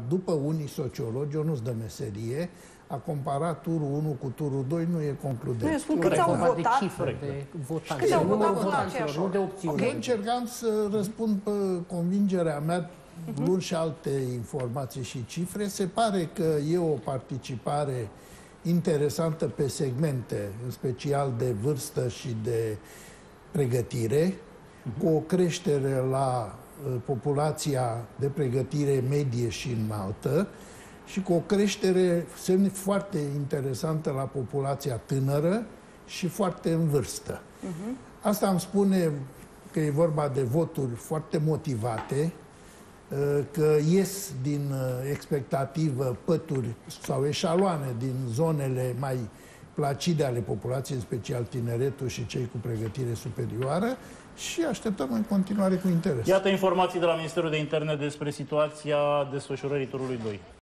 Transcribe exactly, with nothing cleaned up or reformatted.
după unii sociologi, eu nu-ți dă meserie, a comparat turul unu cu turul doi nu e concludent. Nu, eu spun câți au votat. De cifre, de votanți. Câți au votat numărul în votanților, aceeași nu de oră? opțiune. Eu încercam să răspund pe convingerea mea, luând și alte informații și cifre. Se pare că e o participare interesantă pe segmente, în special de vârstă și de pregătire, cu o creștere la uh, populația de pregătire medie și înaltă și cu o creștere foarte interesantă la populația tânără și foarte în vârstă. Uh-huh. Asta îmi spune că e vorba de voturi foarte motivate, că ies din expectativă pături sau eșaloane din zonele mai placide ale populației, în special tineretul și cei cu pregătire superioară, și așteptăm în continuare cu interes. Iată informații de la Ministerul de Interne despre situația desfășurării turului doi.